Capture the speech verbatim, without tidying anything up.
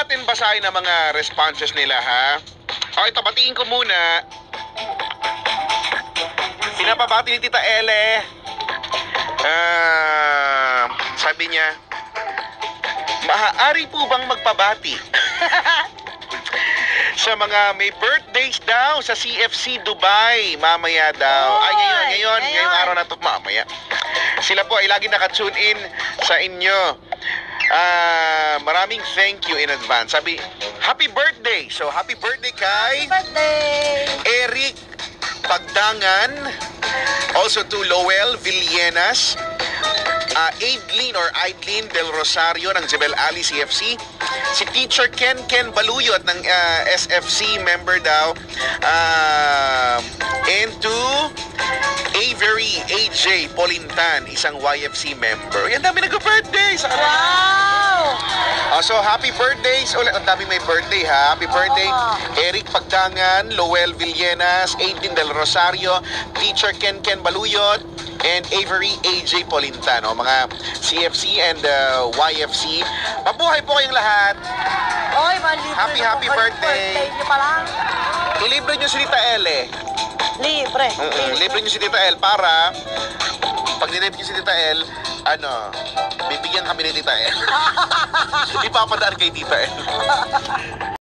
natin basahin ang mga responses nila, ha? Okay, tabatiin ko muna. Pinapabati ni Tita ELle. Uh, sabi niya, maaari po bang magpabati sa mga may birthdays daw sa C F C Dubai mamaya daw? Oy, Ay, ngayon, ngayon, ngayon. ngayong araw na to, mamaya. Sila po ay lagi nakatune in sa inyo. Ah, maraming thank you in advance. Sabi, happy birthday. So, happy birthday kay Birthday! Eric Pagdangan. Also to Lowell Villenas. Uh, Aidlin or Aidlin Del Rosario ng Jebel Ali C F C. Si Teacher Ken Ken Baluyot ng uh, S F C member daw. Uh, and to Avery A J Polintan, isang Y F C member. Yan, dami nag-birthday sa kanila. Wow! Uh, so, happy birthdays ulit. Ang dami may birthday, ha? Happy birthday, Oh. Eric Pagdangan, Lowell Villenas, Aidlin Del Rosario, Teacher Ken Ken Baluyot, and Avery A J Polintan, o, mga C F C and uh, Y F C. Mabuhay po kayong lahat. Oy, malibre Happy, na happy po kayo. birthday. Birthday niyo pa lang. Ilibre nyo si Tita ELle. Libre. Mm-mm, libre nyo si Tita ELle para pag nilibre nyo si Tita ELle, ano, bibigyan kami ni Tita ELle. Ipapadaan kay Tita ELle.